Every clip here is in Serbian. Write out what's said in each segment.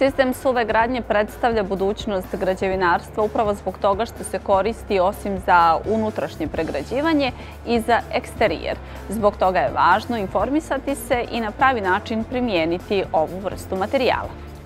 Sistem suve gradnje predstavlja budućnost građevinarstva upravo zbog toga što se koristi osim za unutrašnje pregrađivanje i za eksterijer. Zbog toga je važno informisati se i na pravi način primijeniti ovu vrstu materijala.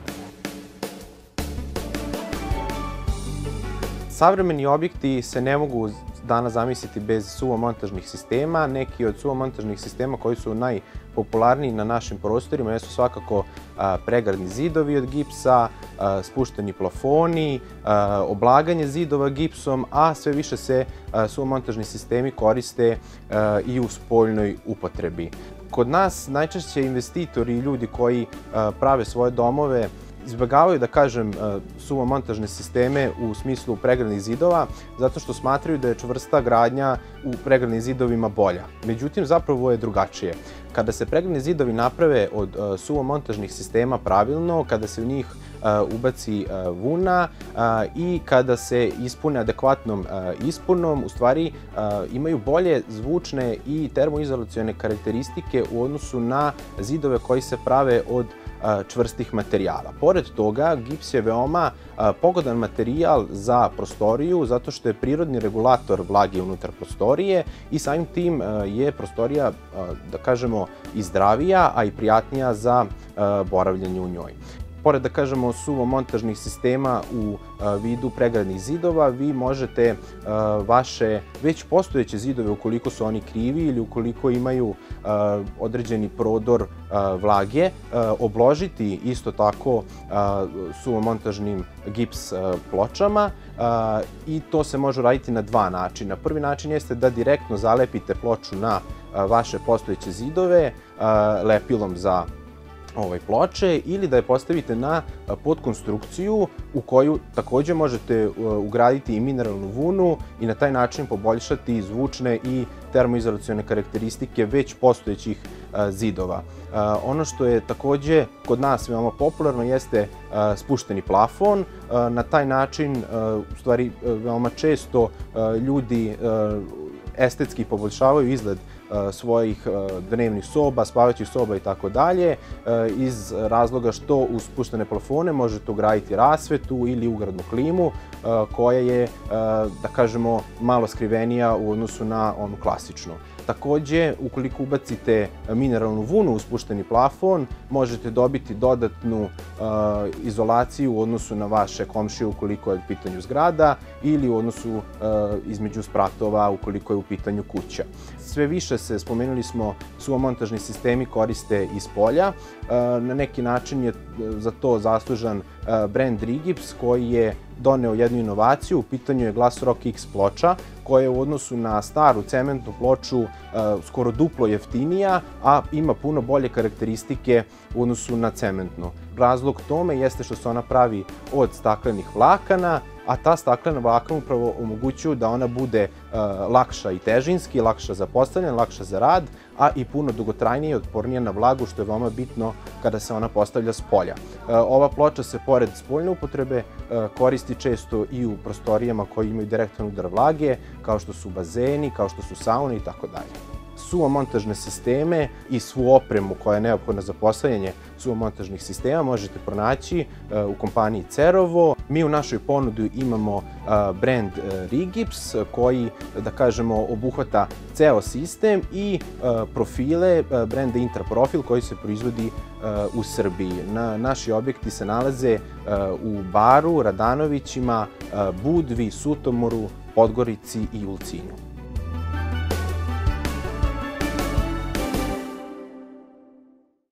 Savremeni objekti se ne mogu danas zamisliti bez suvomontažnih sistema. Neki od suvomontažnih sistema koji su najpopularniji na našim prostorima jesu svakako pregradni zidovi od gipsa, spušteni plafoni, oblaganje zidova gipsom, a sve više se suvomontažni sistemi koriste i u spoljnoj upotrebi. Kod nas najčešće investitori i ljudi koji prave svoje domove izbjegavaju, da kažem, suvomontažne sisteme u smislu pregradnih zidova, zato što smatraju da je čvrsta gradnja u pregradnim zidovima bolja. Međutim, zapravo je drugačije. Kada se pregradni zidovi naprave od suvomontažnih sistema pravilno, kada se u njih ubaci vuna i kada se ispune adekvatnom ispunom, u stvari imaju bolje zvučne i termoizolacione karakteristike u odnosu na zidove koji se prave od čvrstih materijala. Pored toga, gips je veoma pogodan materijal za prostoriju zato što je prirodni regulator vlage unutar prostorije i samim tim je prostorija, da kažemo, i zdravija, a i prijatnija za boravljanje u njoj. Pored, da kažemo, suvomontažnih sistema u vidu pregradnih zidova, vi možete vaše već postojeće zidove, ukoliko su oni krivi ili ukoliko imaju određeni prodor vlage, obložiti isto tako suvomontažnim gips pločama i to se može raditi na dva načina. Prvi način jeste da direktno zalepite ploču na vaše postojeće zidove lepilom za ploče ili da je postavite na podkonstrukciju u koju takođe možete ugraditi i mineralnu vunu i na taj način poboljšati zvučne i termoizolacione karakteristike već postojećih zidova. Ono što je takođe kod nas veoma popularno jeste spušteni plafon. Na taj način, u stvari, veoma često ljudi estetski poboljšavaju izgled svojih dnevnih soba, spavaćih soba i tako dalje, iz razloga što uz spuštene plafone možete ugraditi rasvetu ili ugradnu klimu koja je, da kažemo, malo skrivenija u odnosu na onu klasičnu. Takođe, ukoliko ubacite mineralnu vunu u spušteni plafon, možete dobiti dodatnu izolaciju u odnosu na vaše komšije ukoliko je u pitanju zgrada ili u odnosu između spratova ukoliko je u pitanju kuća. Sve više se, spomenuli smo, suvomontažni sistemi koriste iz polja. Na neki način je za to zaslužan brand Rigips koji je doneo jednu inovaciju. U pitanju je Glasrock X ploča koja je u odnosu na staru cementnu ploču skoro duplo jeftinija, a ima puno bolje karakteristike u odnosu na cementnu. Razlog tome jeste što se ona pravi od staklenih vlakana, a ta staklena vlakna upravo omogućuju da ona bude lakša i težinski, lakša za postavljanje, lakša za rad, a i puno dugotrajnija i otpornija na vlagu, što je veoma bitno kada se ona postavlja s polja. Ova ploča se, pored spoljne upotrebe, koristi često i u prostorijama koji imaju direktan udar vlage, kao što su bazeni, kao što su saune i tako dalje. Suvomontažne sisteme i svu opremu koja je neophodna za postavljanje suvomontažnih sistema možete pronaći u kompaniji Cerovo. Mi u našoj ponudi imamo brand Rigips koji, da kažemo, obuhvata ceo sistem i profile brenda Interprofil koji se proizvodi u Srbiji. Naši objekti se nalaze u Baru, Radanovićima, Budvi, Sutomoru, Podgorici i Ulcinju.